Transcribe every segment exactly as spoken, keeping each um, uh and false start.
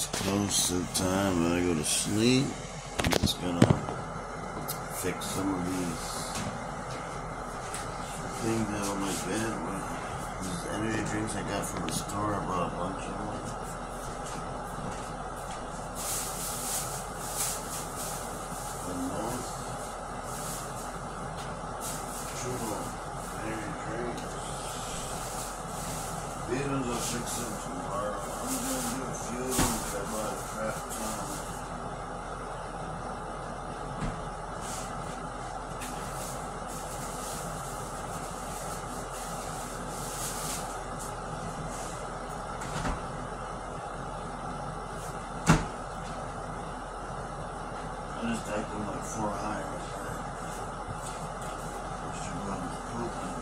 It's close to the time when I go to sleep. I'm just gonna fix some of these things out on my bed. These energy drinks I got from the store. I bought a bunch of them. And those True energy drinks. These ones I'll fix them tomorrow. I'm gonna do a few of them because I bought a crap ton. I just typed in like four high right there. I should run the poop and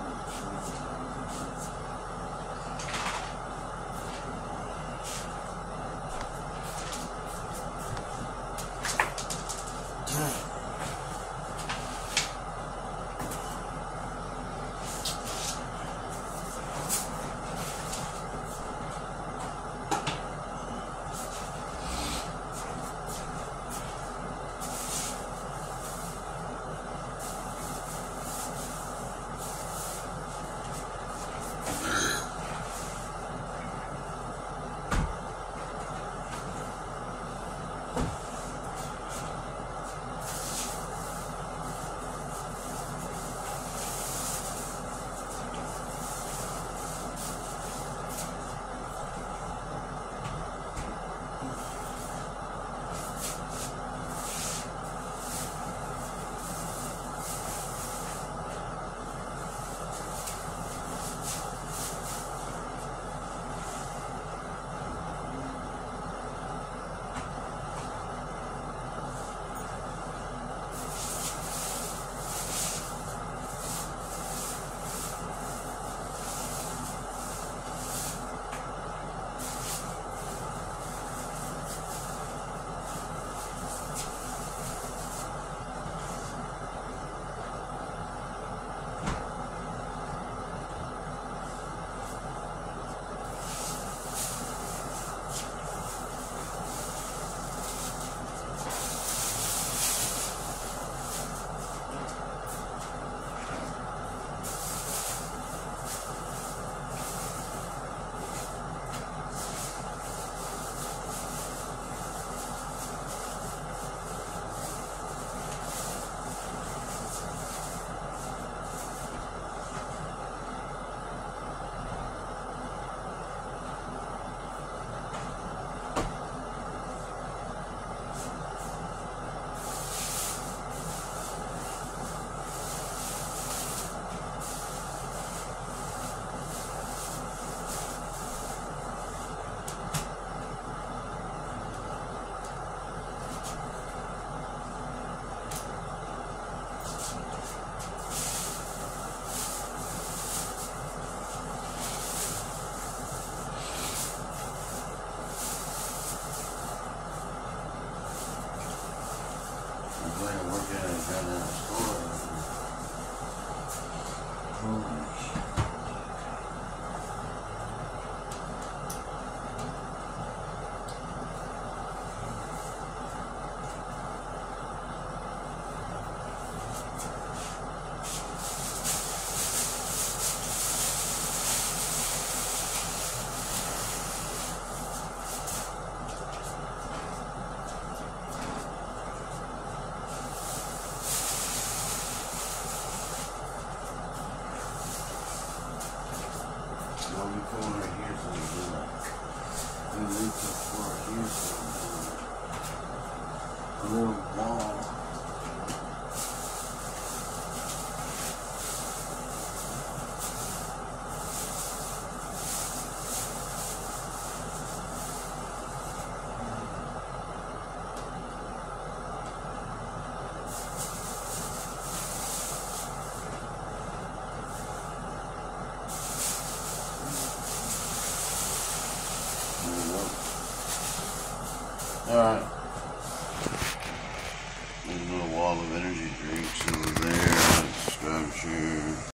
I'm going to work at a goddamn store. Holy shit. I'll be going right here so we do that. We leave the floor here so we do a little wall. All right.